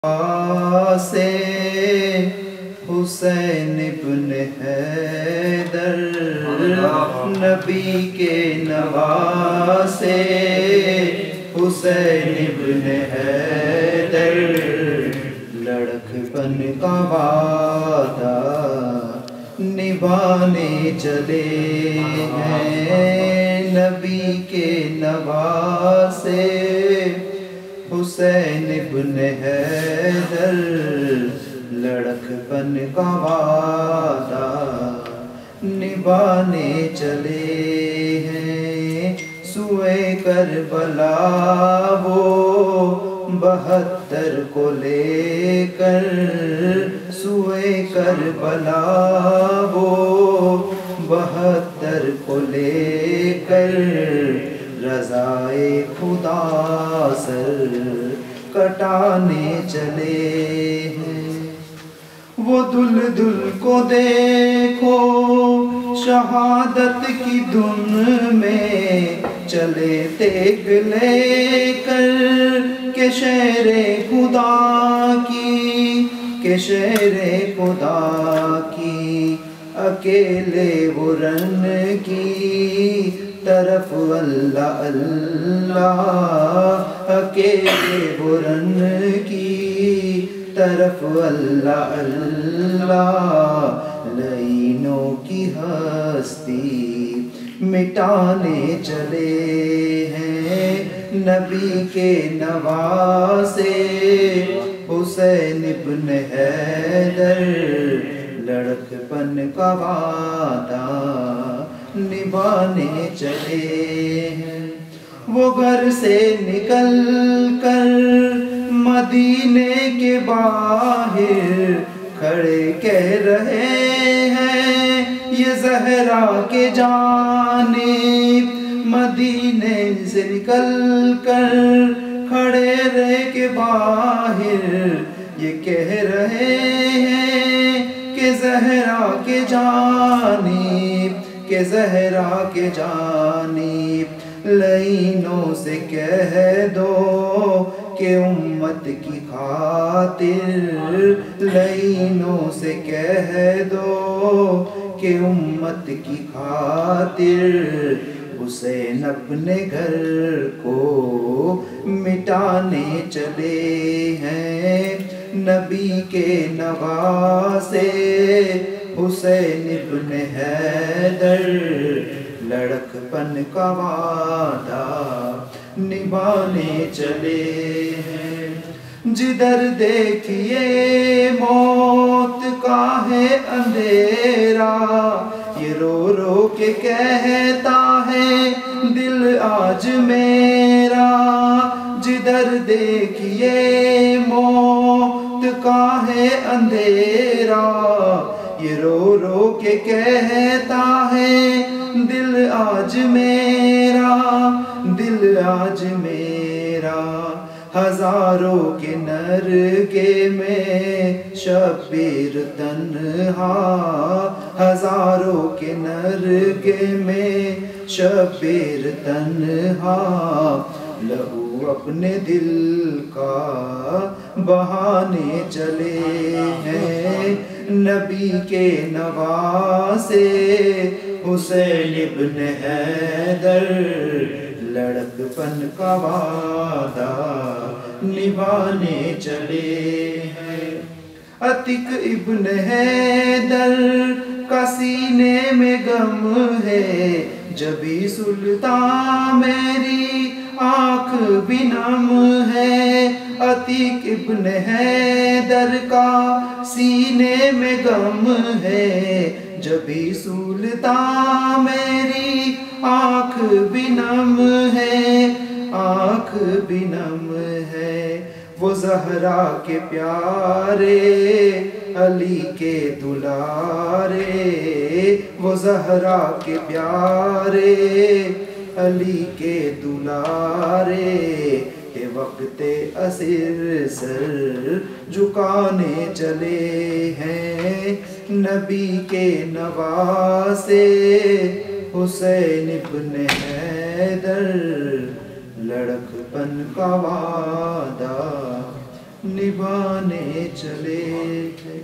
سے حسین ابن حیدر نبی کے نواسے حسین ابن حیدر لڑک پن کا وعدہ نبھانے چلے ہیں نبی کے نواسے حسین ابن حیدر لڑک پن کا وعدہ نبھانے چلے ہیں سوئے کربلا وہ 72 کو لے کر سوئے کربلا وہ 72 کو لے کر رضائے خدا سر کٹانے چلے ہیں وہ دل کو دیکھو شہادت کی دھن میں چلے تیگ لے کر کہ شیر خدا کی اکیلے وہ رن کی طرف اللہ اللہ اکیلے برن کی طرف اللہ اللہ لعینوں کی ہستی مٹانے چلے ہیں نبی کے نواسے حسین ابن حیدر لڑک پن کا وعدہ نبھانے چلے ہیں وہ گھر سے نکل کر مدینے کے باہر کھڑے کہہ رہے ہیں یہ زہرا کے جانب مدینے سے نکل کر کھڑے رہ کے باہر یہ کہہ رہے ہیں کہ زہرا کے جانب کہ زہرا کے جانب لعینوں سے کہہ دو کہ امت کی خاطر لعینوں سے کہہ دو کہ امت کی خاطر حسین اپنے گھر کو مٹانے چلے ہیں نبی کے نواسے حسین ابن حیدر لڑک پن کا وعدہ نبھانے چلے ہیں جدھر دیکھیے موت کا ہے اندھیرا یہ رو رو کے کہتا ہے دل آج میرا جدھر دیکھیے موت کا ہے اندھیرا یہ رو رو کے کہتا ہے دل آج میرا دل آج میرا ہزاروں کے نرگے میں شبیر تنہا ہزاروں کے نرگے میں شبیر تنہا لہو اپنے دل کا بہانے چلے ہیں نبی کے نواسے حسین ابن حیدر لڑک پن کا وعدہ نبھانے چلے ہیں عتیق ابن حیدر کا سینے میں غم ہے جبھی سلطان میری آنکھ بھی نم ہے عتیق ابن حیدر کا سینے میں غم ہے جبھی سلطان میری آنکھ بھی نم ہے آنکھ بھی نم ہے وہ زہرا کے پیارے علی کے دلارے وہ زہرا کے پیارے علی کے دلارے کہ وقت عصر سر جھکانے چلے ہیں نبی کے نواسے حسین ابن حیدر لڑک پن کا وعدہ نبھانے چلے ہیں۔